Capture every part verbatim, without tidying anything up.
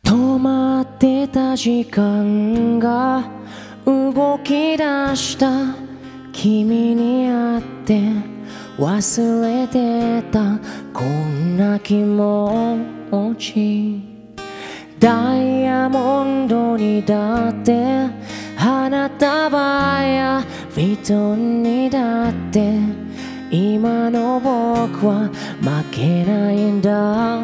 止まってた時間が動き出した。君に会って忘れてたこんな気持ち。ダイヤモンドにだって花束やヴィトンにだって今の僕は負けないんだ。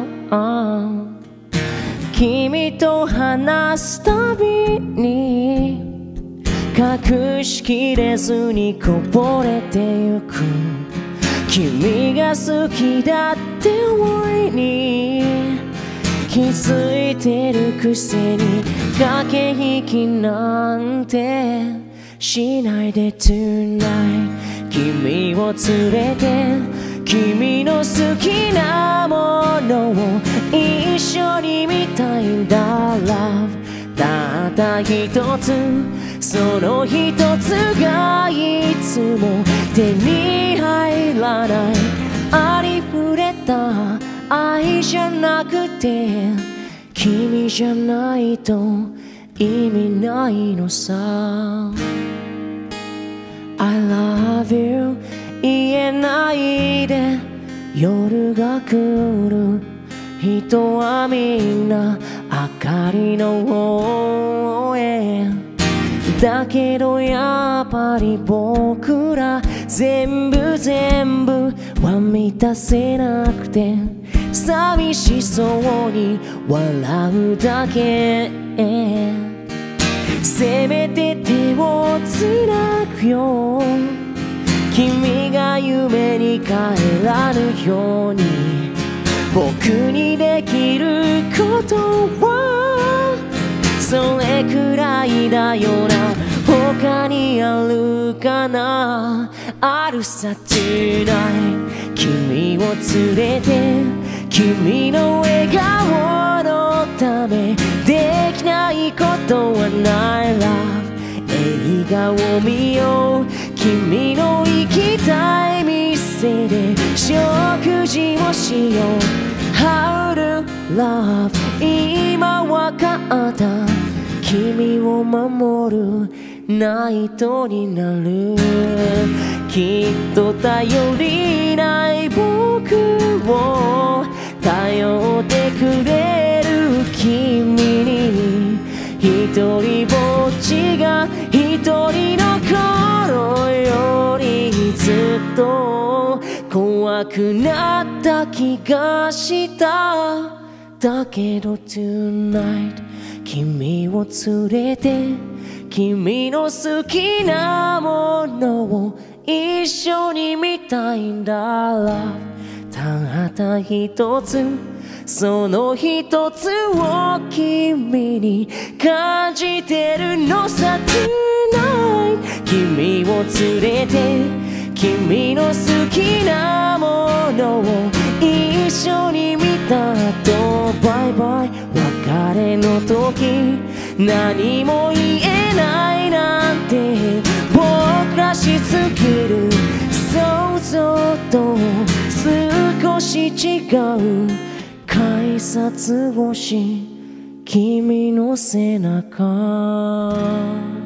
君と話すたびに隠しきれずにこぼれてゆく。君が好きだって俺に気づいてるくせに駆け引きなんてしないで tonight。 君を連れて君の好きなものを一緒に見たいんだ Love。 たった一つその一つがいつも手に入らない。ありふれた愛じゃなくて君じゃないと意味ないのさ。 I love you 言えないで夜が来る。人はみんな明かりの方へ。だけどやっぱり僕ら全部全部は満たせなくて寂しそうに笑うだけ。せめて手をつなぐよ。君が夢に帰らぬように僕にできることはそれくらいだよな。他にあるかな。あるさ tonight。 君を連れて君の笑顔のためできないことはない Love。 映画を見よう。君の行きたい店で食事をしよう。 How to love 今わかった。君を守るナイトになる。きっと頼りない僕を頼ってくれる君に一人ぼっちが一人の頃よりずっと怖くなった気がした。だけど tonight 君を連れて君の好きなものを一緒に見たいんだ Love。 たった一つその一つを君に感じてるのさ tonight。 君を連れて君の好きなものを一緒に見た後バイバイ別れの時何も言えないなんて僕らしすぎる想像と少し違う改札越し君の背中